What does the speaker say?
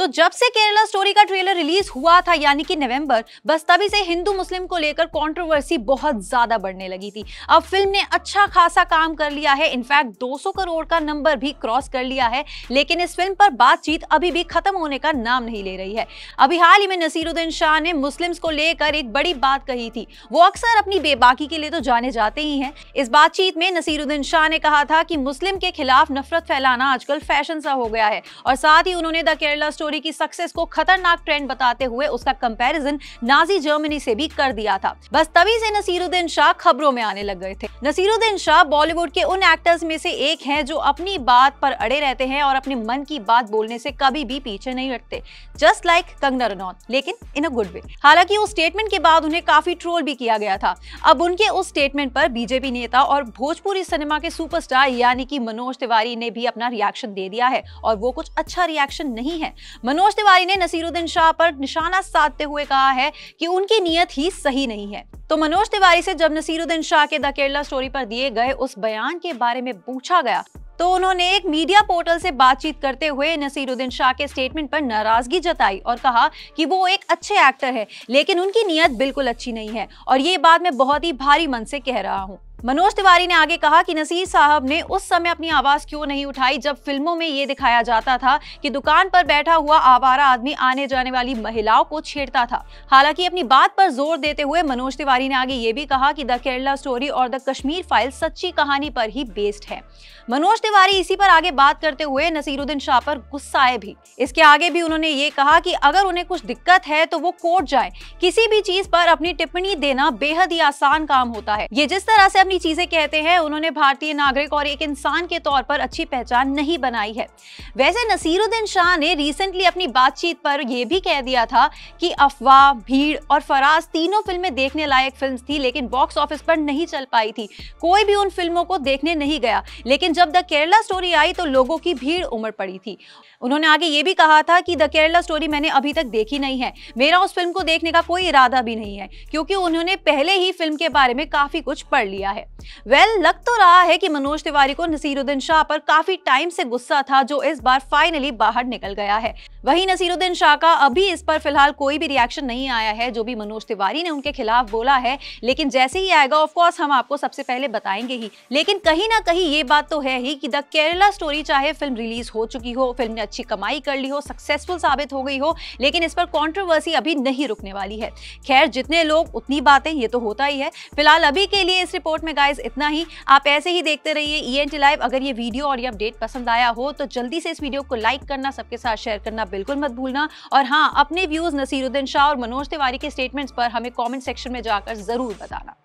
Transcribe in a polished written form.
तो जब से केरला स्टोरी का ट्रेलर रिलीज हुआ था यानी कि नवंबर, बस तभी से हिंदू मुस्लिम को लेकर कंट्रोवर्सी बहुत ज्यादा बढ़ने लगी थी। अब फिल्म ने अच्छा खासा काम कर लिया है, इनफैक्ट 200 करोड़ का नंबर भी क्रॉस कर लिया है, लेकिन इस फिल्म पर बातचीत अभी भी खत्म होने का नाम नहीं ले रही है। अभी हाल ही में नसीरुद्दीन शाह ने मुस्लिम्स को लेकर एक बड़ी बात कही थी। वो अक्सर अपनी बेबाकी के लिए तो जाने जाते ही हैं। इस बातचीत में नसीरुद्दीन शाह ने कहा था कि मुस्लिम के खिलाफ नफरत फैलाना आजकल फैशन सा हो गया है, और साथ ही उन्होंने द केरला स्टोरी की सक्सेस को खतरनाक ट्रेंड बताते हुए उसका कंपैरिजन नाजी जर्मनी से भी कर दिया था। बस तभी से नसीरुद्दीन शाह खबरों में आने लग गए थे। नसीरुद्दीन शाह बॉलीवुड के उन एक्टर्स में से एक हैं जो अपनी बात पर अड़े रहते हैं और अपने मन की बात बोलने से कभी भी पीछे नहीं हटते, जस्ट लाइक कंगना रनौत, लेकिन इन अ गुड वे। हालांकि उस स्टेटमेंट के बाद उन्हें काफी ट्रोल भी किया गया था। अब उनके उस स्टेटमेंट पर बीजेपी नेता और भोजपुरी सिनेमा के सुपरस्टार यानी कि मनोज तिवारी ने भी अपना रिएक्शन दे दिया है, और वो कुछ अच्छा रिएक्शन नहीं है। मनोज तिवारी ने नसीरुद्दीन शाह पर निशाना साधते हुए कहा है कि उनकी नीयत ही सही नहीं है। तो मनोज तिवारी से जब नसीरुद्दीन शाह के द केरला स्टोरी पर दिए गए उस बयान के बारे में पूछा गया, तो उन्होंने एक मीडिया पोर्टल से बातचीत करते हुए नसीरुद्दीन शाह के स्टेटमेंट पर नाराजगी जताई और कहा कि वो एक अच्छे एक्टर है, लेकिन उनकी नीयत बिल्कुल अच्छी नहीं है, और ये बात मैं बहुत ही भारी मन से कह रहा हूँ। मनोज तिवारी ने आगे कहा कि नसीर साहब ने उस समय अपनी आवाज क्यों नहीं उठाई जब फिल्मों में ये दिखाया जाता था कि दुकान पर बैठा हुआ आवारा आदमी आने जाने वाली महिलाओं को छेड़ता था। हालांकि अपनी बात पर जोर देते हुए मनोज तिवारी ने आगे ये भी कहा कि द केरला स्टोरी और द कश्मीर फाइल्स सच्ची कहानी पर ही बेस्ड है। मनोज तिवारी इसी पर आगे बात करते हुए नसीरुद्दीन शाह पर गुस्साए भी। इसके आगे भी उन्होंने ये कहा कि अगर उन्हें कुछ दिक्कत है तो वो कोर्ट जाए। किसी भी चीज पर अपनी टिप्पणी देना बेहद ही आसान काम होता है। ये जिस तरह से अपनी चीजें कहते हैं, उन्होंने भारतीय नागरिक और एक इंसान के तौर पर अच्छी पहचान नहीं बनाई है। वैसे नसीरुद्दीन शाह ने रिसेंटली अपनी बातचीत पर यह भी कह दिया था कि अफवाह, भीड़ और फराज तीनों फिल्में देखने लायक फिल्म थी, लेकिन बॉक्स ऑफिस पर नहीं चल पाई थी। कोई भी उन फिल्मों को देखने नहीं गया, लेकिन जब द केरला स्टोरी आई तो लोगों की भीड़ उमड़ पड़ी थी। उन्होंने आगे ये भी कहा था कि द केरला स्टोरी मैंने अभी तक देखी नहीं है, मेरा उस फिल्म को देखने का कोई इरादा भी नहीं है, क्योंकि उन्होंने पहले ही फिल्म के बारे में काफी कुछ पढ़ लिया है। लग तो रहा है कि मनोज तिवारी को नसीरुद्दीन शाह पर काफी टाइम से गुस्सा था, जो इस बार फाइनली बाहर निकल गया है। वहीं नसीरुद्दीन शाह का अभी इस पर फिलहाल कोई भी रिएक्शन नहीं आया है जो भी मनोज तिवारी ने उनके खिलाफ बोला है, लेकिन जैसे ही आएगा ऑफ कोर्स हम आपको सबसे पहले बताएंगे ही। लेकिन कहीं ना कहीं ये बात तो है ही कि द केरला स्टोरी चाहे फिल्म रिलीज हो चुकी हो, फिल्म ने अच्छी कमाई कर ली हो, सक्सेसफुल साबित हो गई हो, लेकिन इस पर कंट्रोवर्सी अभी नहीं रुकने वाली है। खैर, जितने लोग उतनी बातें, ये तो होता ही है। फिलहाल अभी के लिए इस रिपोर्ट में गाइस इतना ही। आप ऐसे ही देखते रहिए ENT लाइव। अगर ये वीडियो और ये अपडेट पसंद आया हो तो जल्दी से इस वीडियो को लाइक करना, सबके साथ शेयर करना बिल्कुल मत भूलना, और हाँ, अपने व्यूज नसीरुद्दीन शाह और मनोज तिवारी के स्टेटमेंट्स पर हमें कमेंट सेक्शन में जाकर जरूर बताना।